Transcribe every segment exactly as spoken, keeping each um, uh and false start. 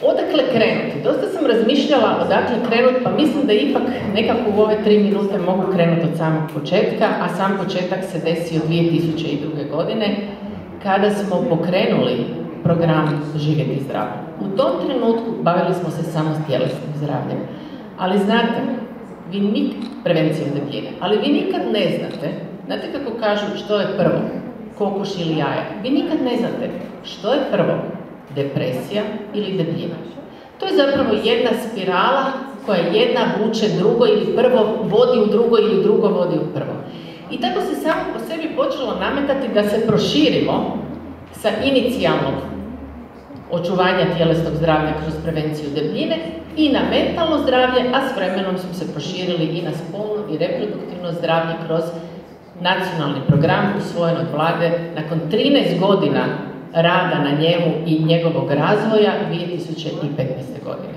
Odakle krenuti? Dosta sam razmišljala odakle krenuti, pa mislim da ipak nekako u ove tri minute mogu krenuti od samog početka, a sam početak se desio dvije tisuće druge. godine, kada smo pokrenuli program Živjeti zdravo. U tom trenutku bavili smo se samo s tjelesnim zdravljem. Ali znate, vi nikad, prevencijom debljine, ali vi nikad ne znate, znate kako kažu što je prvo, kokoš ili jaja, vi nikad ne znate što je prvo, depresija ili debljina. To je zapravo jedna spirala koja jedna vuče drugo ili prvo vodi u drugo ili drugo vodi u prvo. I tako se samo po sebi počelo nametati da se proširimo sa inicijalnog očuvanja tjelesnog zdravlja kroz prevenciju debljine i na mentalno zdravlje, a s vremenom smo se proširili i na spolno i reproduktivno zdravlje kroz nacionalni program usvojen od vlade nakon trinaest godina rada na njemu i njegovog razvoja dvije tisuće petnaeste. godine.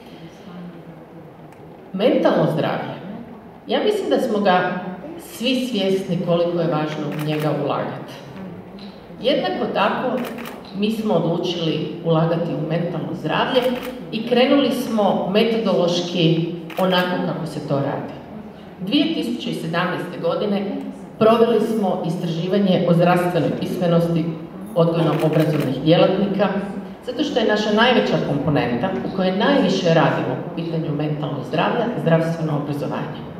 Mentalno zdravlje. Ja mislim da smo ga svi svjesni koliko je važno u njega ulagati. Jednako tako, mi smo odlučili ulagati u mentalno zdravlje i krenuli smo metodološki onako kako se to radi. dvije tisuće sedamnaeste. godine proveli smo istraživanje o zdravstvenoj pismenosti odgojno-obrazovnih djelatnika, zato što je naša najveća komponenta u kojoj najviše radimo u pitanju mentalnog zdravlja zdravstveno obrazovanje.